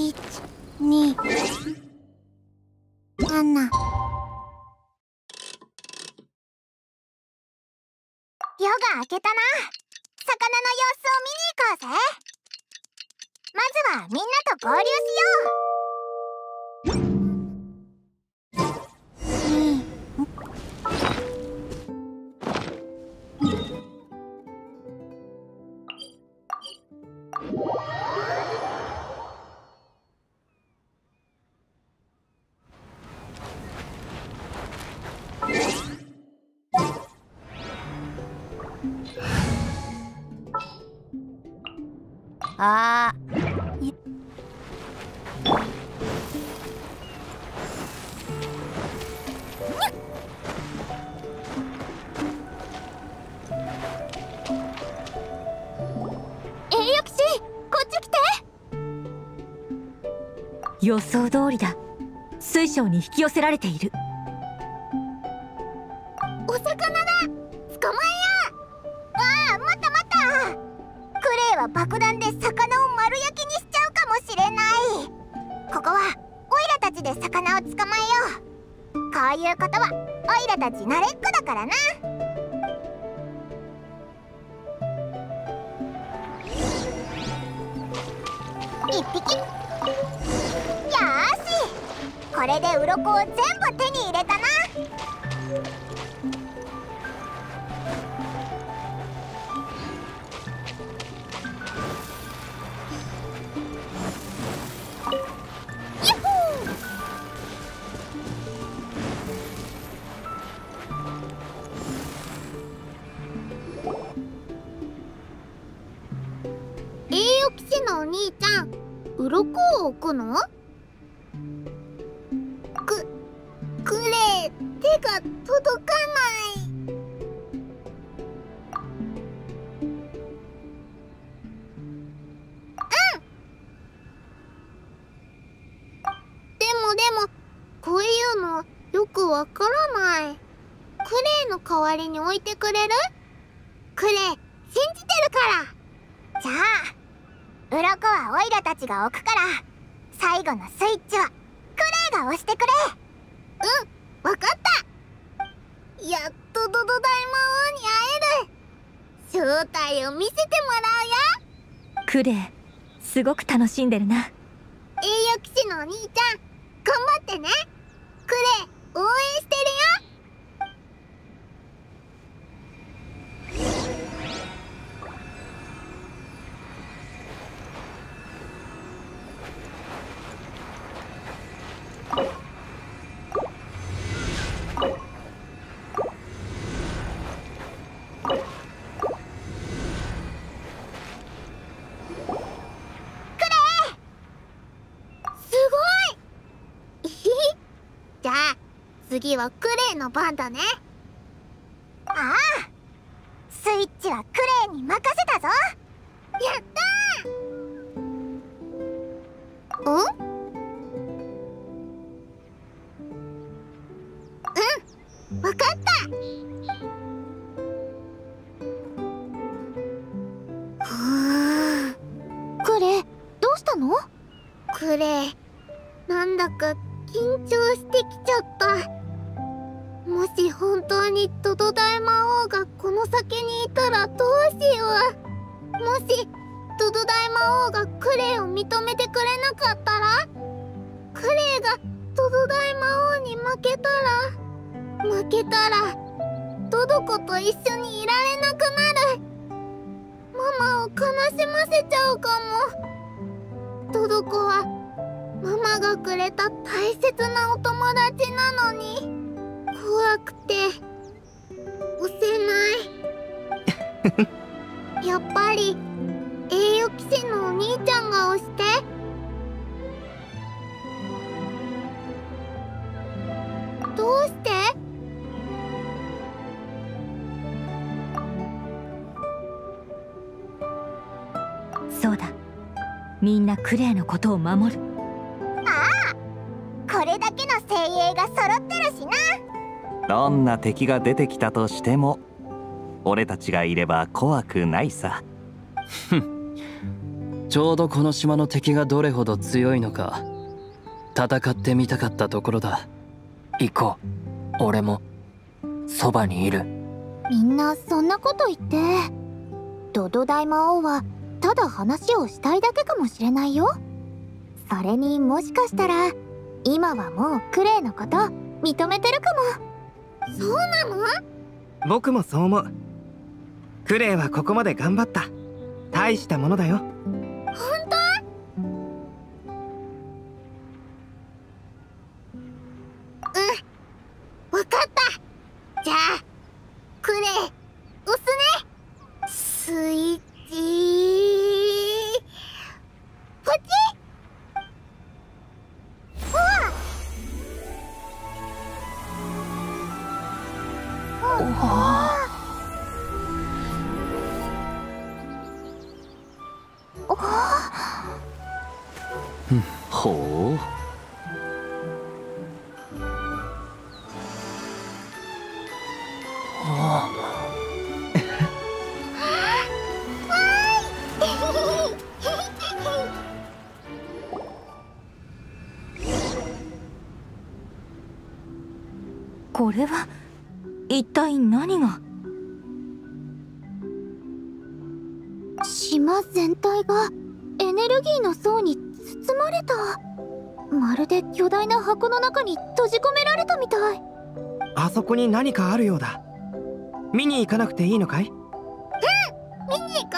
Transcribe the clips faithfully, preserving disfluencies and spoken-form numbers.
いち、に、なな。夜が明けたな。魚の様子を見に行こうぜ。まずはみんなと合流しあー栄誉騎士、こっち来て。 予想通りだ。水晶に引き寄せられている。 お魚だ。捕まえよう。ああ、待った待った。クレイは爆弾で魚を丸焼きにしちゃうかもしれない。ここはオイラたちで魚を捕まえよう。こういうことはオイラたち慣れっこだからな。一匹。よーし、これで鱗を全部手に入れたな。栄誉騎士のお兄ちゃん、鱗を置くの？く、くれ、手が届かない。うん。でもでも、こういうのよくわからない。クレイの代わりに置いてくれる？クレイ、信じてるから。じゃあ鱗はオイラたちが置くから、最後のスイッチはクレイが押してくれ。うん、わかった。やっとドド大魔王に会える。正体を見せてもらうよ。 クレイ、すごく楽しんでるな。 栄誉騎士のお兄ちゃん、頑張ってね。クレイ、応援してるよ。じゃあ次はクレイの番だね。ああ、スイッチはクレイに任せたぞ。やったー。ん？うん、わかった。ふう。クレイ、どうしたの？クレイ、なんだか緊張してきちゃった。もし本当にドド大魔王がこの先にいたらどうしよう。もしドド大魔王がクレイを認めてくれなかったら、クレイがドド大魔王に負けたら、負けたらドド子と一緒にいられなくなる。ママを悲しませちゃうかも。ドド子はママがくれた大切なお友達なのに、怖くて押せない。やっぱり栄誉騎士のお兄ちゃんが押して。どうして？ そうだ、みんなクレイのことを守る。 ああ、これだけの精鋭が揃ってるしな。 どんな敵が出てきたとしても俺たちがいれば怖くないさ。 ちょうどこの島の敵がどれほど強いのか戦ってみたかったところだ。 行こう。俺もそばにいる。 みんなそんなこと言って、ドド大魔王はただ話をしたいだけかもしれないよ。それにもしかしたら今はもうクレイのこと認めてるかも。そうなの？ 僕もそう思う。クレイはここまで頑張った。大したものだよ。 本当？うん、わかった。じゃあクレイ押すね。スイッチポチッ。 ほう。 これは一体何が？ 島全体がエネルギーの層に包まれた。まるで巨大な箱の中に閉じ込められたみたい。 あそこに何かあるようだ。見に行かなくていいのかい？うん、 見に行こ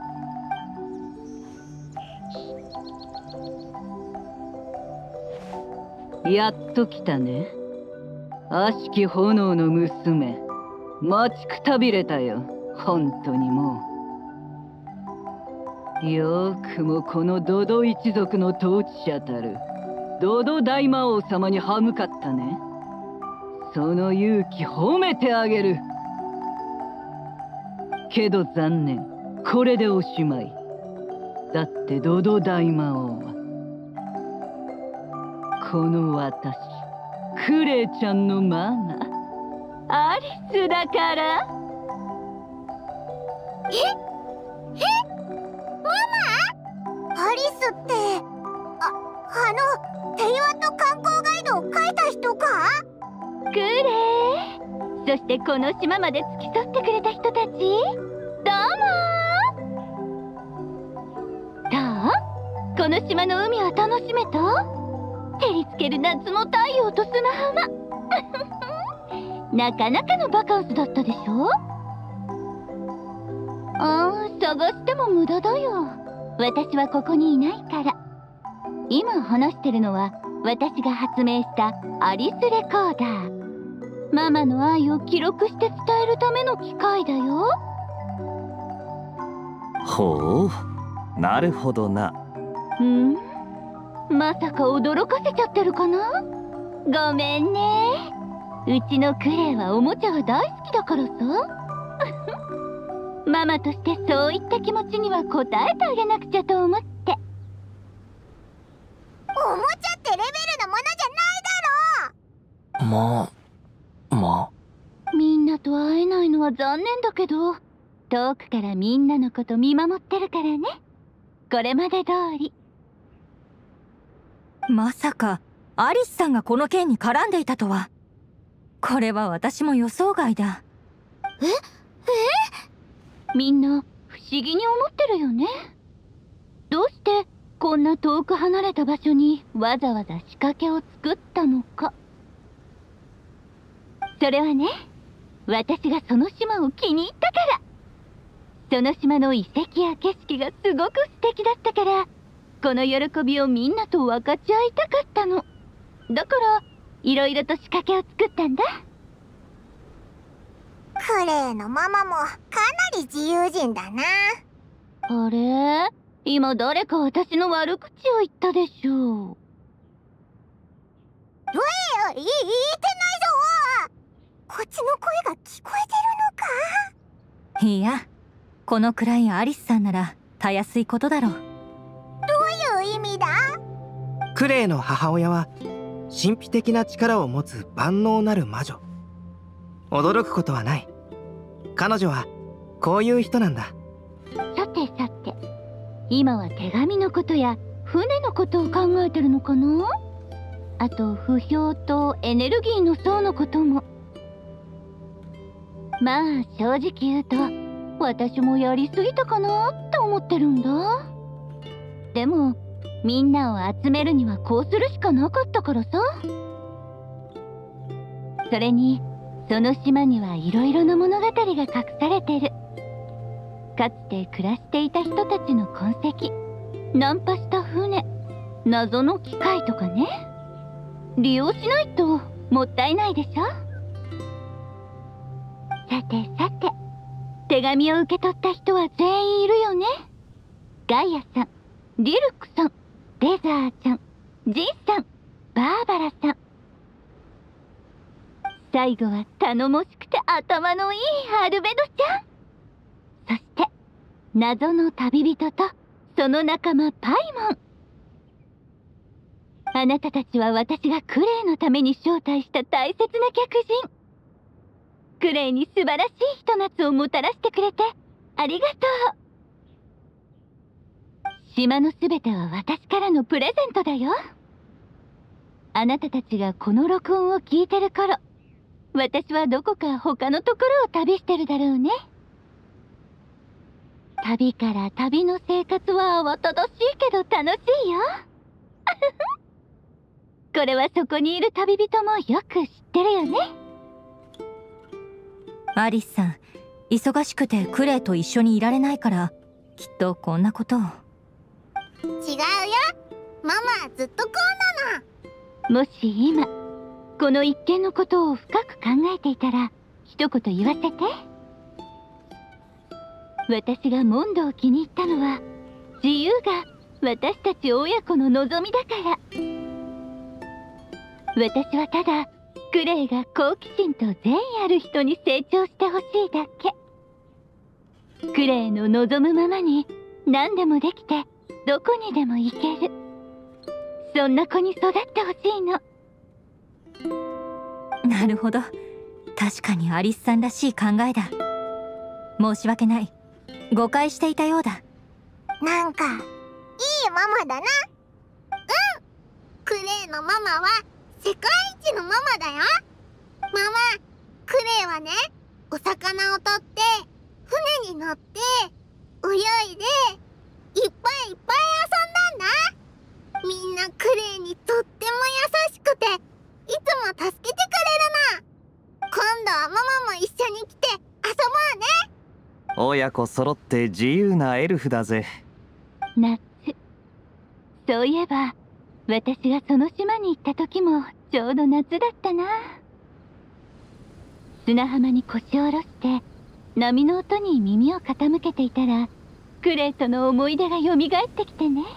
う。やっと来たね。悪しき炎の娘。待ちくたびれたよ。本当にもう。よくもこのドド一族の統治者たるドド大魔王様に歯向かったね。その勇気褒めてあげる。けど残念、これでおしまい。だってドド大魔王はこの私クレイちゃんのママアリスだから。 ええママ？アリスってあ、あの平和と観光ガイドを書いた人か？ クレイ、そしてこの島まで付き添ってくれた人たち、どうもー。どう？この島の海は楽しめた？照りつける夏の太陽と砂浜なかなかのバカンスだったでしょ？ああ、探しても無駄だよ。私はここにいないから。今話してるのは私が発明したアリスレコーダー。ママの愛を記録して伝えるための機械だよ。 ほう、なるほどな。 うん？まさか驚かせちゃってるかな？ごめんね。うちのクレイはおもちゃが大好きだからさママとしてそういった気持ちには応えてあげなくちゃと思って。 おもちゃってレベルのものじゃないだろ。 まあまあみんなと会えないのは残念だけど、遠くからみんなのこと見守ってるからね。これまで通り。 まさかアリスさんがこの件に絡んでいたとは。これは私も予想外だ。 え？え？ みんな不思議に思ってるよね。どうしてこんな遠く離れた場所にわざわざ仕掛けを作ったのか。それはね、私がその島を気に入ったから。その島の遺跡や景色がすごく素敵だったから、この喜びをみんなと分かち合いたかったの。だからいろいろと仕掛けを作ったんだ。 クレイのママもかなり自由人だな。 あれ？今誰か私の悪口を言ったでしょう。 うえよ、い言えてないぞ。こっちの声が聞こえてるのか？ いや、このくらいアリスさんならたやすいことだろう。どういう意味だ？ クレイの母親は神秘的な力を持つ万能なる魔女。驚くことはない。彼女はこういう人なんだ。 さてさて、 今は手紙のことや船のことを考えてるのかな。あと不評とエネルギーの層のことも。まあ正直言うと私もやりすぎたかなって思ってるんだ。でもみんなを集めるにはこうするしかなかったからさ。それにその島にはいろいろな物語が隠されてる。かつて暮らしていた人たちの痕跡、ナンパした船、謎の機械とかね。利用しないともったいないでしょ。さてさて、手紙を受け取った人は全員いるよね。ガイアさん、リルクさん、レザーちゃん、ジンさん、バーバラさん。最後は頼もしくて頭のいいアルベドちゃん。そして謎の旅人とその仲間パイモン。あなたたちは私がクレイのために招待した大切な客人。クレイに素晴らしいひと夏をもたらしてくれてありがとう。島のすべては私からのプレゼントだよ。あなたたちがこの録音を聞いてる頃、私はどこか他のところを旅してるだろうね。旅から旅の生活は慌ただしいけど楽しいよ。これはそこにいる旅人もよく知ってるよね。 アリスさん、忙しくてクレイと一緒にいられないからきっとこんなことを。 違うよ、ママはずっとこうなの。もし今この一件のことを深く考えていたら一言言わせて。私がモンドを気に入ったのは自由が私たち親子の望みだから。私はただクレイが好奇心と善意ある人に成長してほしいだけ。クレイの望むままに何でもできてどこにでも行ける、そんな子に育ってほしいの。 なるほど、確かにアリスさんらしい考えだ。申し訳ない、誤解していたようだ。 なんかいいママだな。うん、クレイのママは世界一のママだよ。ママ、クレイはね、お魚を取って船に乗って泳いでいっぱいいっぱい遊んだんだ。みんなクレイにとっても優しくていつも助けてくれるの。今度はママも一緒に来て遊ぼうね。 親子揃って自由なエルフだぜ。 夏、そういえば私がその島に行った時もちょうど夏だったな。砂浜に腰を下ろして波の音に耳を傾けていたらクレイとの思い出がよみがえってきてね。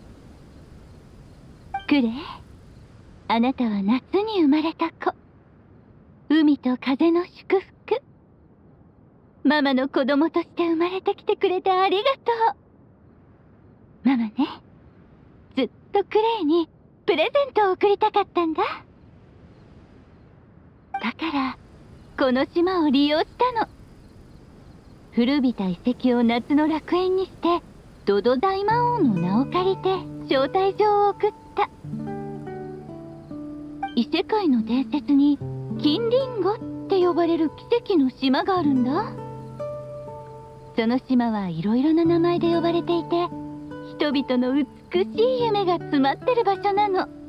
クレイ、あなたは夏に生まれた子。海と風の祝福。ママの子供として生まれてきてくれてありがとう。ママね、ずっとクレイにプレゼントを贈りたかったんだ。だからこの島を利用したの。古びた遺跡を夏の楽園にしてドド大魔王の名を借りて招待状を送った。異世界の伝説に金リンゴって呼ばれる奇跡の島があるんだ。その島はいろいろな名前で呼ばれていて、人々の美しい夢が詰まってる場所なの。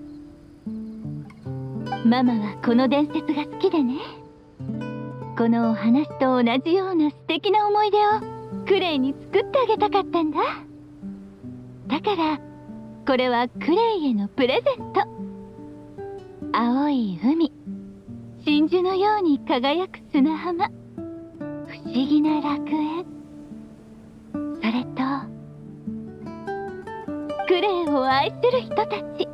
ママはこの伝説が好きでね、このお話と同じような素敵な思い出をクレイに作ってあげたかったんだ。だからこれはクレイへのプレゼント。青い海、真珠のように輝く砂浜、不思議な楽園、それとクレイを愛する人たち。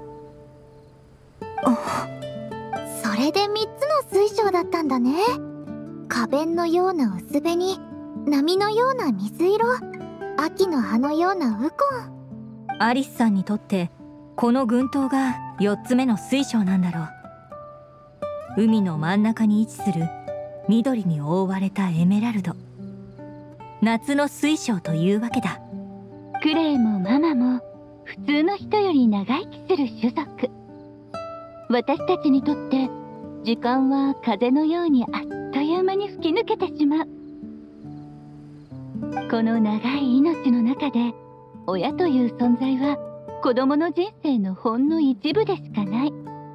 それでみっつの水晶だったんだね。花弁のような薄紅、波のような水色、秋の葉のようなウコン。 アリスさんにとってこの群島がよっつめの水晶なんだろう。海の真ん中に位置する緑に覆われたエメラルド、夏の水晶というわけだ。 クレイもママも普通の人より長生きする種族。私たちにとって時間は風のようにあっという間に吹き抜けてしまう。この長い命の中で親という存在は子供の人生のほんの一部でしかない。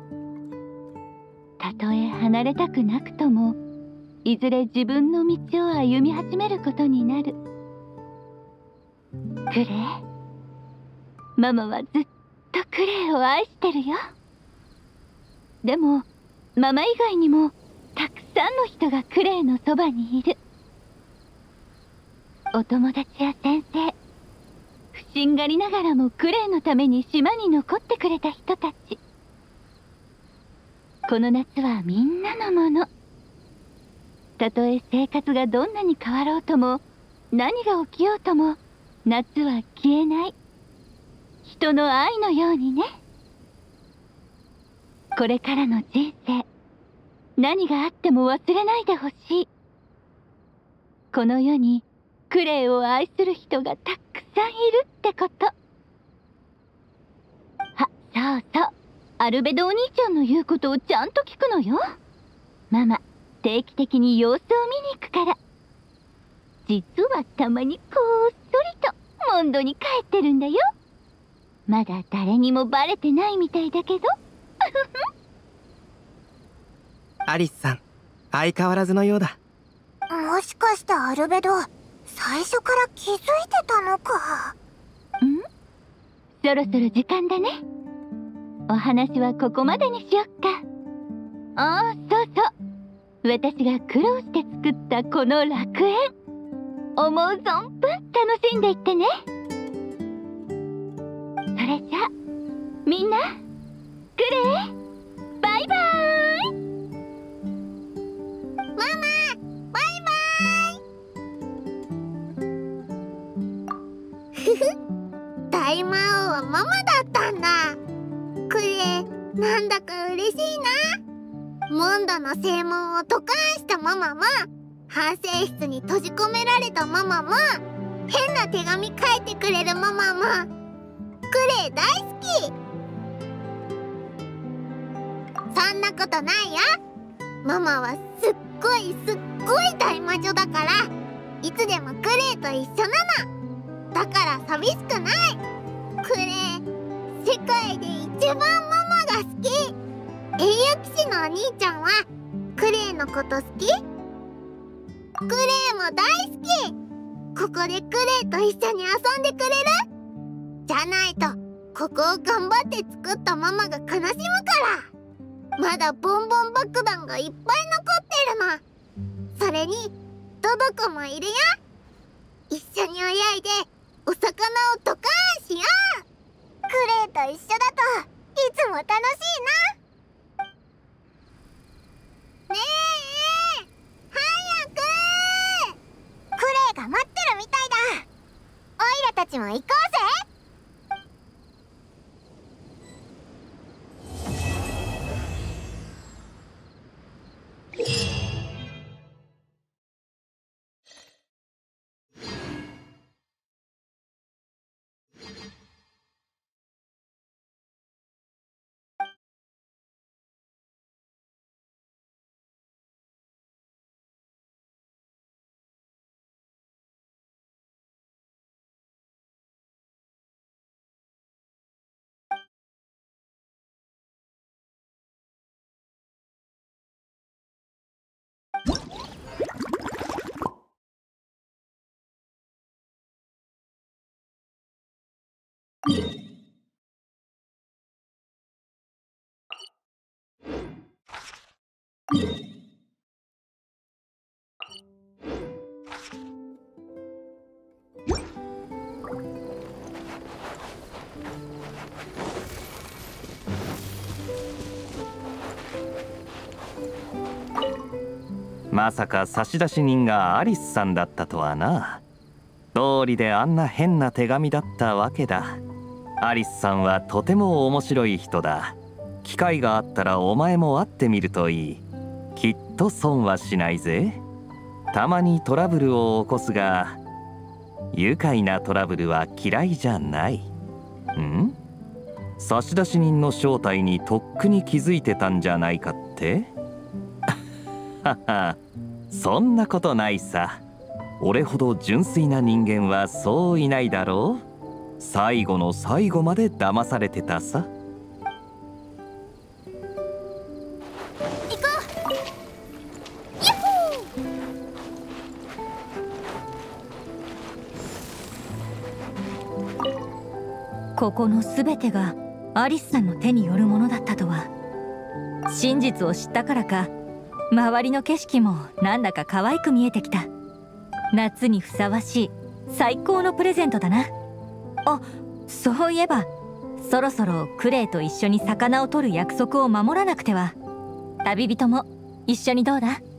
たとえ離れたくなくともいずれ自分の道を歩み始めることになる。クレイ、ママはずっとクレイを愛してるよ。でもママ以外にもたくさんの人がクレイのそばにいる。お友達や先生、不審がりながらもクレイのために島に残ってくれた人たち。この夏はみんなのもの。たとえ生活がどんなに変わろうとも何が起きようとも夏は消えない。人の愛のようにね。これからの人生、何があっても忘れないでほしい。この世にクレイを愛する人がたくさんいるってこと。あ、そうそう、アルベドお兄ちゃんの言うことをちゃんと聞くのよ。ママ定期的に様子を見に行くから。実はたまにこっそりとモンドに帰ってるんだよ。まだ誰にもバレてないみたいだけど。 アリスさん、相変わらずのようだ。 もしかしてアルベド、最初から気づいてたのか。 ん？そろそろ時間だね。お話はここまでにしよっか。ああ、そうそう。私が苦労して作ったこの楽園、思う存分楽しんでいってね。それじゃあみんな、クレイ、バイバーイ。 ママ、バイバーイ。ふふ、大魔王はママだったんだ。クレイ、なんだか嬉しいな。モンドの正門をドカーンしたママも、反省室に閉じ込められたママも、変な手紙書いてくれるママも、クレイ大好き。そんなことないよ。ママはすっごいすっごい大魔女だから、いつでもクレイと一緒なの。だから寂しくない。クレイ、世界で一番ママが好き。英雄騎士のお兄ちゃんはクレイのこと好き？クレイも大好き。ここでクレイと一緒に遊んでくれる？じゃないとここを頑張って作ったママが悲しむから。まだボンボン爆弾がいっぱい残ってるの。それにドドコもいるよ。一緒に泳いでお魚をドカーンしよう。クレイと一緒だといつも楽しいな。ねえ、早く。クレイが待ってるみたいだ。オイラたちも行こうぜ。 まさか差出人がアリスさんだったとはな。道理であんな変な手紙だったわけだ。アリスさんはとても面白い人だ。機会があったらお前も会ってみるといい。きっと損はしないぜ。たまにトラブルを起こすが、 愉快なトラブルは嫌いじゃない。ん？差出人の正体にとっくに気づいてたんじゃないかって？はは、そんなことないさ。俺ほど純粋な人間はそういないだろう。最後の最後まで騙されてたさ。 ここのすべてがアリスさんの手によるものだったとは。真実を知ったからか周りの景色もなんだか可愛く見えてきた。夏にふさわしい最高のプレゼントだな。あ、そういえばそろそろクレイと一緒に魚を取る約束を守らなくては。旅人も一緒にどうだ？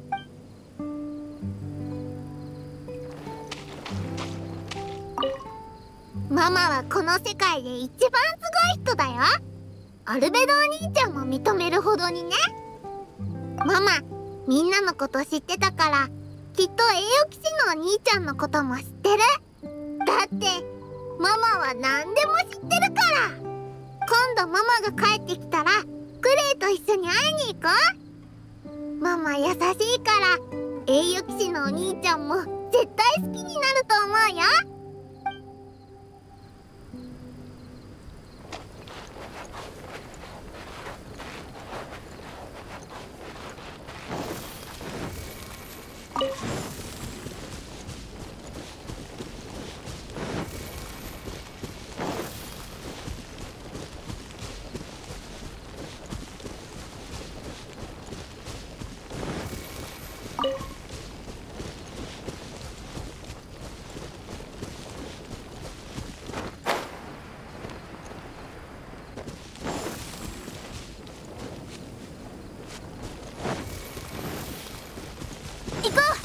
ママはこの世界で一番すごい人だよ。アルベドお兄ちゃんも認めるほどにね。ママ、みんなのこと知ってたから、きっと栄養騎士のお兄ちゃんのことも知ってる。だってママは何でも知ってるから。今度ママが帰ってきたらクレイと一緒に会いに行こう。ママ優しいから栄養騎士のお兄ちゃんも絶対好きになると思うよ。行こう。